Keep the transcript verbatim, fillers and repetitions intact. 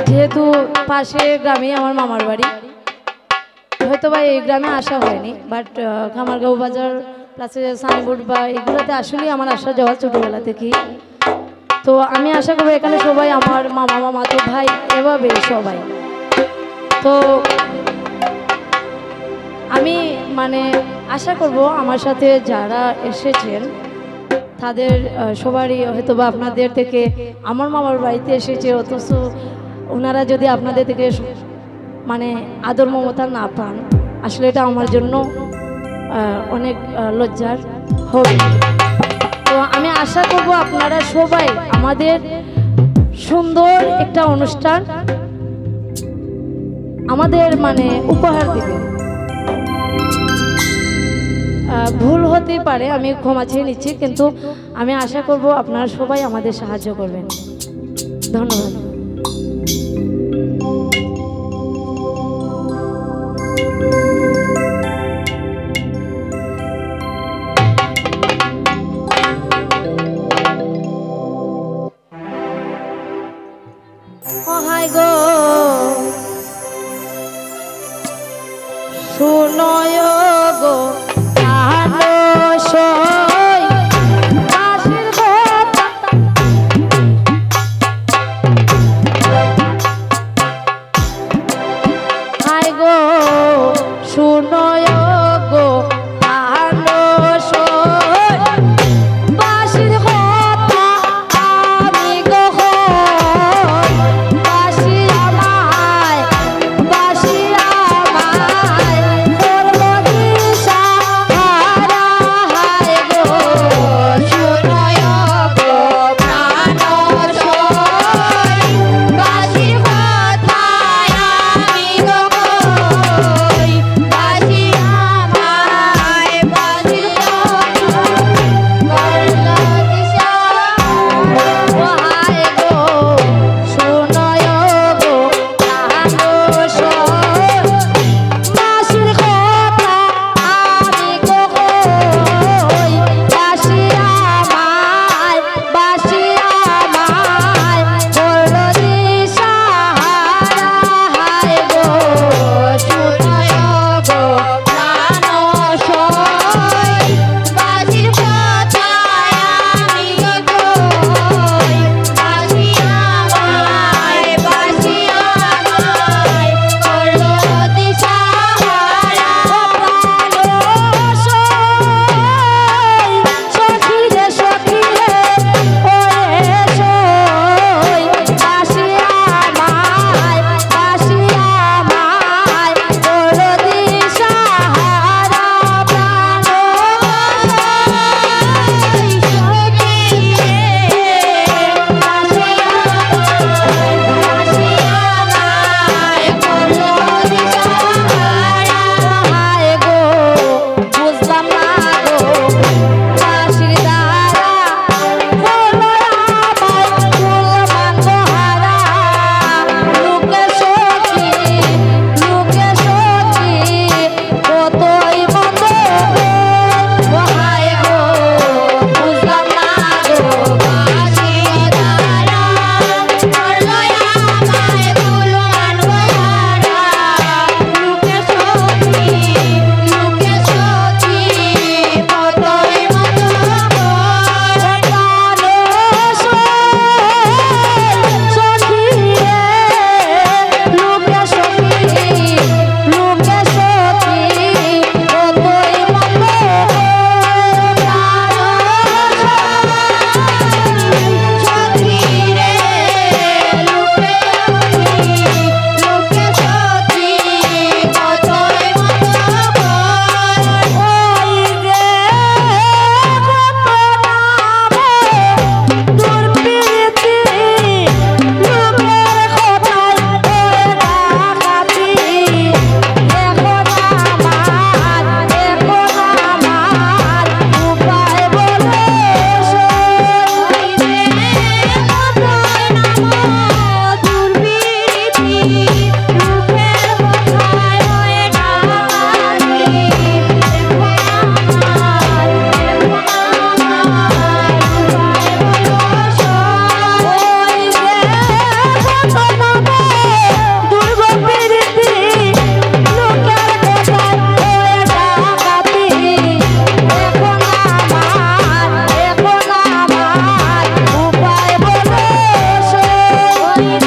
যেহেতু পাশে গ্রামে আমার মামার বাড়ি, হয়তো বা এই গ্রামে আসা হয়নি, বাট খামারগাঁও বাজার প্লাসে সানিবোর্ড বা এগুলোতে আসলেই আমার আসা যাওয়া ছোটোবেলা থেকেই। তো আমি আশা করবো এখানে সবাই আমার মামা মামাতো ভাই এভাবে সবাই। তো আমি মানে আশা করব আমার সাথে যারা এসেছেন তাদের সবারই হয়তো বা আপনাদের থেকে আমার মামার বাড়িতে এসেছে, অথচ ওনারা যদি আপনাদের থেকে মানে আদর মমতা না পান, আসলে এটা আমার জন্য অনেক লজ্জার হবে। তো আমি আশা করব আপনারা সবাই আমাদের সুন্দর একটা অনুষ্ঠান আমাদের মানে উপহার দিবেন। ভুল হতে পারে, আমি ক্ষমা চেয়ে নিচ্ছি, কিন্তু আমি আশা করব আপনারা সবাই আমাদের সাহায্য করবেন। ধন্যবাদ। হাই গো শুনয় গো বাসি আমার বাড়ি